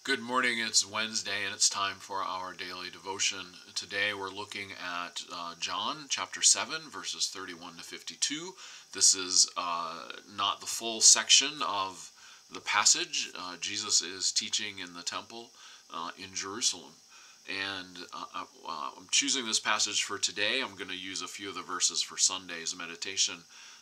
Good morning, it's Wednesday and it's time for our daily devotion. Today we're looking at John chapter 7 verses 31 to 52. This is not the full section of the passage. Jesus is teaching in the temple in Jerusalem. And I'm choosing this passage for today. I'm going to use a few of the verses for Sunday's meditation.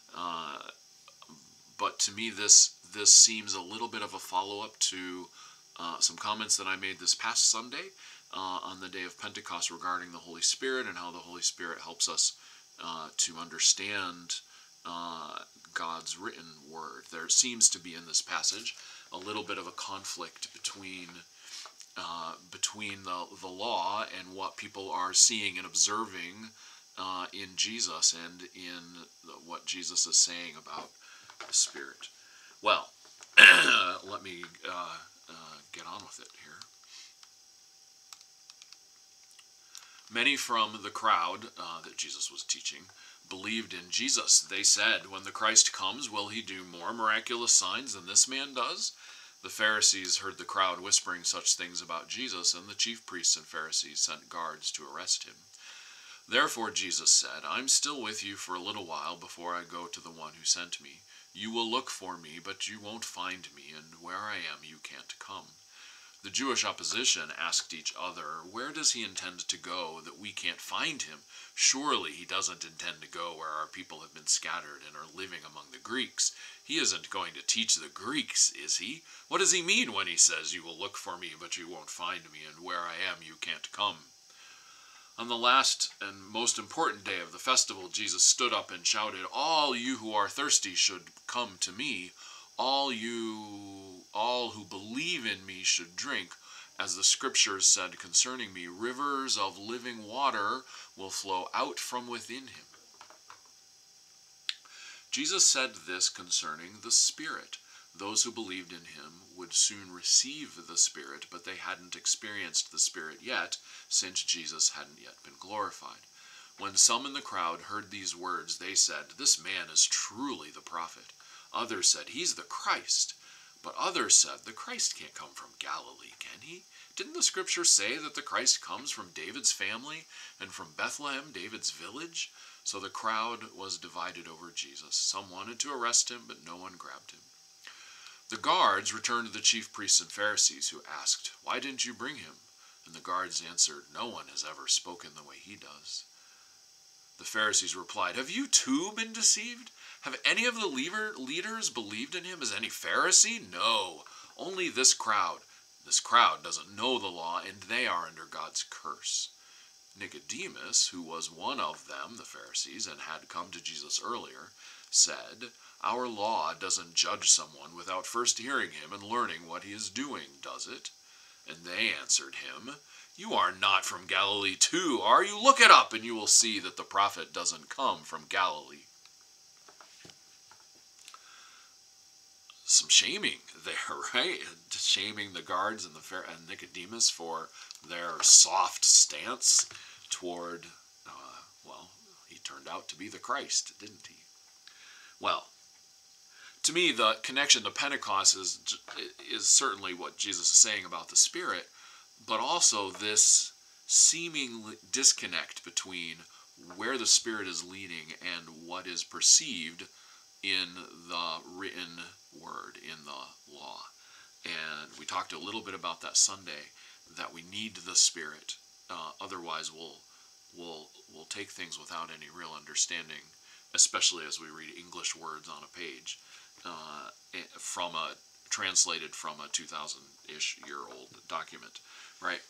But to me this seems a little bit of a follow-up to some comments that I made this past Sunday on the day of Pentecost regarding the Holy Spirit and how the Holy Spirit helps us to understand God's written word. There seems to be in this passage a little bit of a conflict between the law and what people are seeing and observing in Jesus and in what Jesus is saying about the Spirit. Well, let me get on with it here. Many from the crowd that Jesus was teaching believed in Jesus. They said, "When the Christ comes, will he do more miraculous signs than this man does?" The Pharisees heard the crowd whispering such things about Jesus, and the chief priests and Pharisees sent guards to arrest him. Therefore Jesus said, "I'm still with you for a little while before I go to the one who sent me. You will look for me, but you won't find me, and where I am you can't come." The Jewish opposition asked each other, "Where does he intend to go that we can't find him? Surely he doesn't intend to go where our people have been scattered and are living among the Greeks. He isn't going to teach the Greeks, is he? What does he mean when he says, 'You will look for me, but you won't find me, and where I am you can't come'?" On the last and most important day of the festival, Jesus stood up and shouted, "All you who are thirsty should come to me. All who believe in me should drink. As the scriptures said concerning me, rivers of living water will flow out from within him." Jesus said this concerning the Spirit. Those who believed in him would soon receive the Spirit, but they hadn't experienced the Spirit yet, since Jesus hadn't yet been glorified. When some in the crowd heard these words, they said, "This man is truly the prophet." Others said, "He's the Christ." But others said, "The Christ can't come from Galilee, can he? Didn't the scripture say that the Christ comes from David's family and from Bethlehem, David's village?" So the crowd was divided over Jesus. Some wanted to arrest him, but no one grabbed him. The guards returned to the chief priests and Pharisees, who asked, "Why didn't you bring him?" And the guards answered, "No one has ever spoken the way he does." The Pharisees replied, "Have you too been deceived? Have any of the leaders believed in him? Is any Pharisee? No, only this crowd. This crowd doesn't know the law, and they are under God's curse." Nicodemus, who was one of them, the Pharisees, and had come to Jesus earlier, said, "Our law doesn't judge someone without first hearing him and learning what he is doing, does it?" And they answered him, "You are not from Galilee too, are you? Look it up, and you will see that the prophet doesn't come from Galilee." Some shaming there, right? Shaming the guards and Nicodemus for their soft stance toward, he turned out to be the Christ, didn't he? Well, to me, the connection to Pentecost is certainly what Jesus is saying about the Spirit, but also this seeming disconnect between where the Spirit is leading and what is perceived in the written word, in the law. And we talked a little bit about that Sunday, that we need the Spirit. Otherwise, we'll take things without any real understanding, especially as we read English words on a page, translated from a 2,000-ish year old document, right?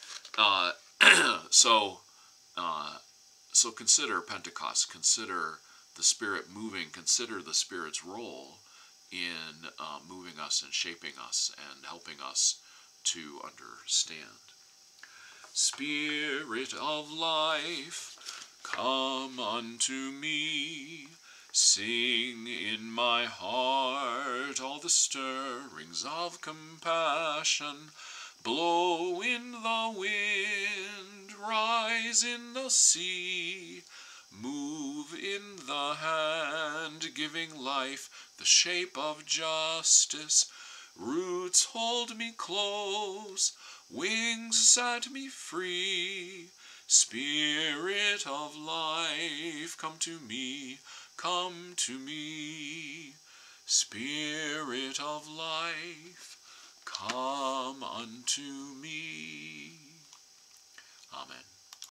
So consider Pentecost, consider the Spirit moving, consider the Spirit's role in moving us and shaping us and helping us to understand. Spirit of life, come unto me. Sing in my heart all the stirrings of compassion. Blow in the wind, rise in the sea. Move in the hand, giving life the shape of justice. Roots hold me close, wings set me free. Spirit of life, come to me, come to me. Spirit of life, come unto me. Amen.